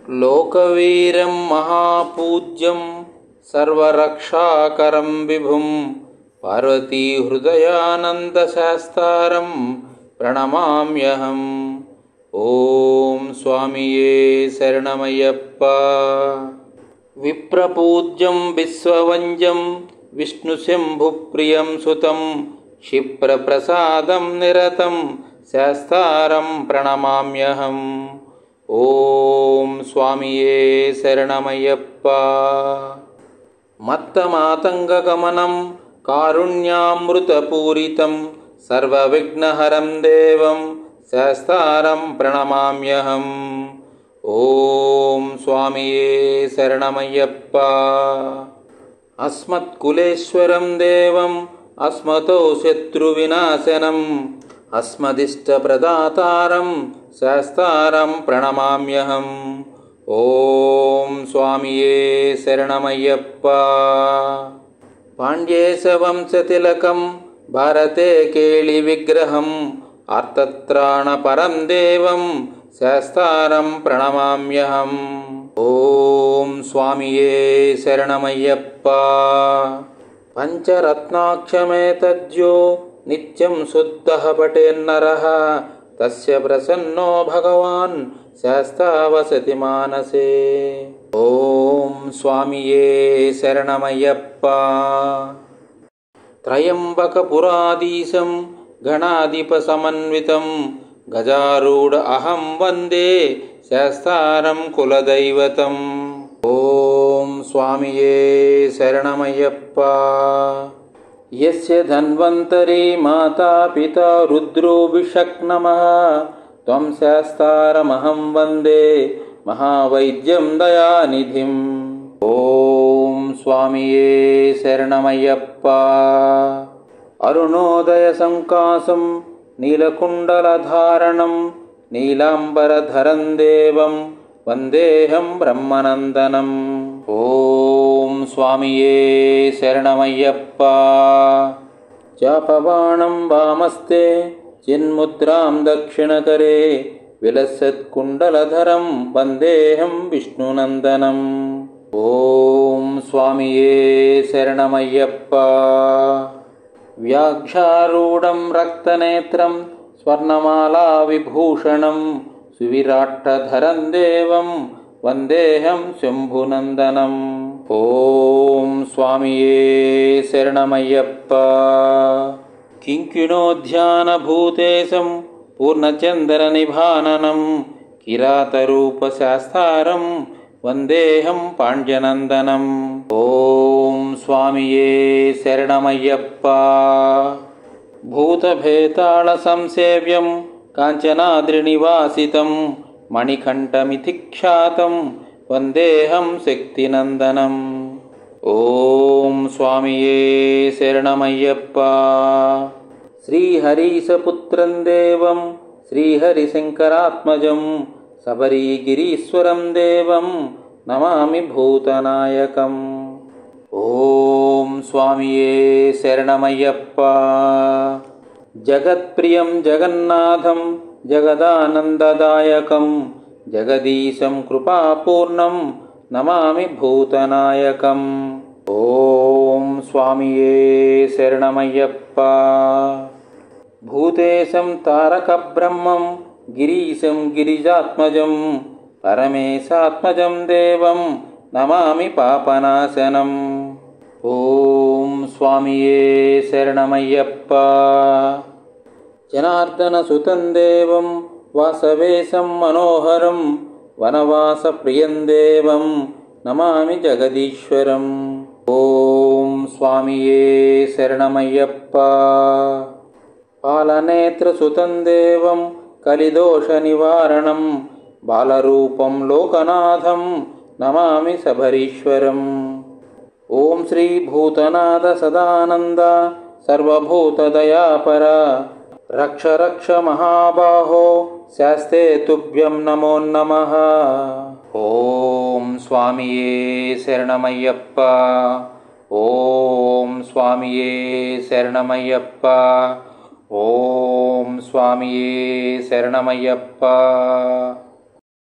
లోకవీరం మహాపూజ్యం సర్వరక్షాకరం విభుం పార్వతీహృదయానందశాస్తారం ప్రణమామ్యహం. ఓం స్వామియే శరణమయ్యప్ప. విప్రపూజ్యం విశ్వవంద్యం విష్ణుశంభుప్రియం సుతం క్షిప్రప్రసాదం నిరతం శాస్తారం ప్రణమామ్యహం. ఓం స్వామియే శరణమయ్యప్ప. మత్తమాతంగగమనం కారుణ్యామృతపూరితం సర్వవిఘ్నహరం దేవం శాస్తారం ప్రణమామ్యహం. ఓం స్వామియే శరణమయ్యప్ప. అస్మత్కులేశ్వరం దేవం అస్మతో శత్రువినాశనం అస్మదిష్టప్రదాతారం శాస్తారం ప్రణమామ్యహం. ఓం స్వామియే శరణమయ్యప్ప. పాండ్యేశవంశతిలకం భారతే కేళి విగ్రహం ఆర్తత్రాణపరం దేవం శాస్తారం ప్రణమామ్యహం. ఓం స్వామియే శరణమయ్యప్ప. పంచరత్నాక్షమేతజ్జో నిత్యం శుద్ధః పఠేన్నరః తస్య ప్రసన్నో భగవాన్ శాస్తా వసతి మానసే. ఓం స్వామియే శరణమయ్యప్ప. త్రయంబకపురాధీశం గణాధిపసమన్వితం గజారూఢ అహం వందే శాస్తారం కులదైవతం. ఓం స్వామియే శరణమయ్యప్ప. యస్య ధన్వంతరీ మాతా పితా రుద్రో విషక్నమః త్వం శాస్తారమహం వందే మహావైద్యం దయానిధిం. ఓం స్వామియే శరణమయ్యప్ప. అరుణోదయ సంకాసం నీలకుండలధారణం నీలాంబరధరం దేవం వందేహం బ్రహ్మనందనం. ఓం స్వామియే శరణమయ్యప్ప. చాపబాణం వామస్తే చిన్ముద్రాం దక్షిణకరే విలసత్కుండలధరం వందేహం విష్ణునందనం. ఓం స్వామియే శరణమయ్యప్ప. వ్యాఘ్రారూఢం రక్తనేత్రం స్వర్ణమాలా విభూషణం సువిరాట్టధరం దేవం వందేహం శంభునందనం. ఓం స్వామియే శరణమయ్యప్ప. కింకిణోధ్యానభూతేశం పూర్ణచంద్రనిభాననం కిరాతరూపశాస్తారం వందేహం పాండ్యనందనం. ఓం స్వామియే శరణమయ్యప్ప. భూతభేతాళ సంసేవ్యం కాంచనాద్రినివాసితం మణికంఠమితి ఖ్యాతం వందేహం శక్తినందనం. ఓం స్వామియే శరణమయ్యప్ప. శ్రీహరీశపుత్రం దేవం శ్రీహరిశంకరాత్మజం శబరిగిరీశ్వరం దేవం నమామి భూతనాయకం. ఓం స్వామియే శరణమయ్యప్ప. జగత్ప్రియం జగన్నాథం జగదానందదాయకం జగదీశం కృపాపూర్ణం నమామి భూతనాయకం. ఓం స్వామియే శరణమయ్యప్ప. భూతేశం తారకబ్రహ్మం గిరీశం గిరిజాత్మజం పరమేశాత్మజం దేవం నమామి పాపనాశనం. ఓం స్వామియే శరణమయ్యప్ప. జనార్దనసుతం దేవం వాసవేశం మనోహరం వనవాసప్రియం దేవం నమామి జగదీశ్వరం. ఓం స్వామియే శరణమయ్యప్ప. పాలనేత్రసుతం దేవం కలిదోషనివారణం బాలరూపం లోకనాథం నమామి శబరీశ్వరం. ఓం శ్రీ భూతనాథ సదానంద సర్వభూతదయాపర రక్ష రక్ష మహాబాహో శాస్తే తుభ్యం నమో నమః. ఓం స్వామియే శరణమయ్యప్ప. ఓం స్వామియే శరణమయ్యప్ప. ఓం స్వామియే శరణమయ్యప్ప.